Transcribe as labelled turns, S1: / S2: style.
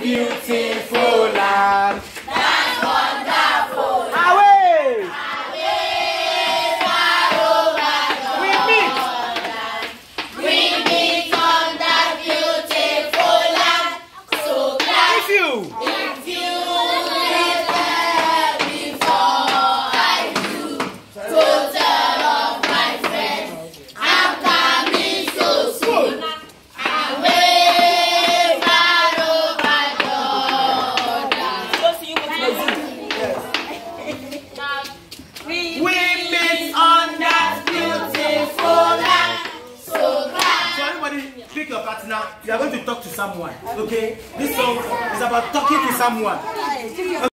S1: beautiful land.
S2: That's wonderful.
S1: Away!
S2: Far over
S1: We meet.
S2: we meet on that beautiful land. So glad
S1: If you
S2: if you live there before I do. Total of my friends, I'm coming so soon. Away far over Jordan. We
S1: meet on that
S2: beautiful land. So glad.
S1: So everybody pick your partner. You are going to talk to someone. Okay? This song is about talking to someone.